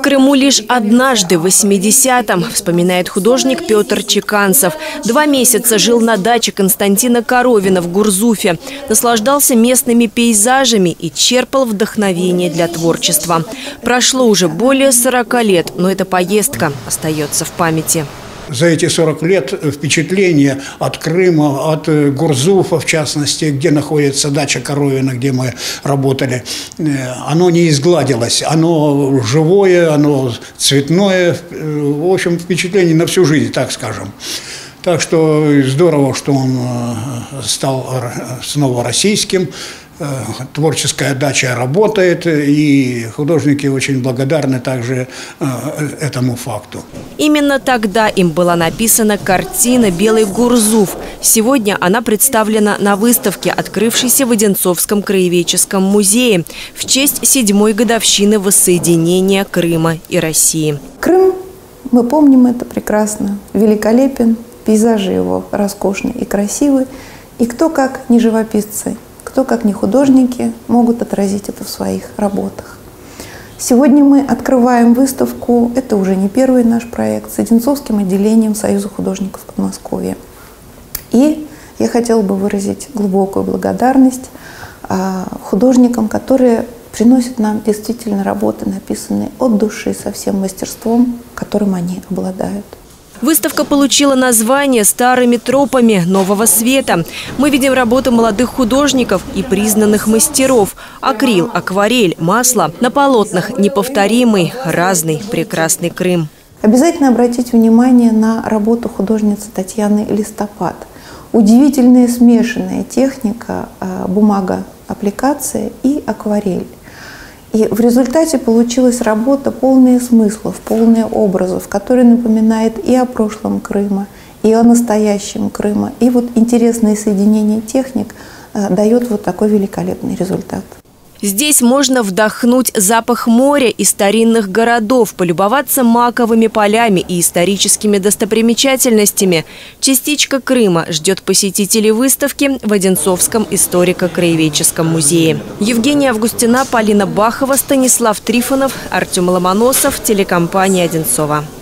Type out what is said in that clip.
Крыму лишь однажды в 80-м, вспоминает художник Петр Чеканцев. 2 месяца жил на даче Константина Коровина в Гурзуфе. Наслаждался местными пейзажами и черпал вдохновение для творчества. Прошло уже более 40 лет, но эта поездка остается в памяти. За эти 40 лет впечатление от Крыма, от Гурзуфа, в частности, где находится дача Коровина, где мы работали, оно не изгладилось. Оно живое, оно цветное. В общем, впечатление на всю жизнь, так скажем. Так что здорово, что он стал снова российским. Творческая дача работает, и художники очень благодарны также этому факту. Именно тогда им была написана картина «Белый Гурзуф». Сегодня она представлена на выставке, открывшейся в Одинцовском краеведческом музее в честь 7-й годовщины воссоединения Крыма и России. Крым, мы помним это прекрасно, великолепен, пейзажи его роскошны и красивы, и кто как не живописцы, кто, как не художники, могут отразить это в своих работах. Сегодня мы открываем выставку, это уже не первый наш проект, с Одинцовским отделением Союза художников Подмосковья. И я хотела бы выразить глубокую благодарность художникам, которые приносят нам действительно работы, написанные от души, со всем мастерством, которым они обладают. Выставка получила название «Старыми тропами нового света». Мы видим работы молодых художников и признанных мастеров. Акрил, акварель, масло. На полотнах неповторимый, разный, прекрасный Крым. Обязательно обратите внимание на работу художницы Татьяны Листопад. Удивительная смешанная техника, бумага, аппликация и акварель. И в результате получилась работа, полная смыслов, полная образов, которая напоминает и о прошлом Крыма, и о настоящем Крыма. И вот интересное соединение техник дает вот такой великолепный результат. Здесь можно вдохнуть запах моря и старинных городов, полюбоваться маковыми полями и историческими достопримечательностями. Частичка Крыма ждет посетителей выставки в Одинцовском историко-краеведческом музее. Евгения Августина, Полина Бахова, Станислав Трифонов, Артем Ломоносов, телекомпания «Одинцова».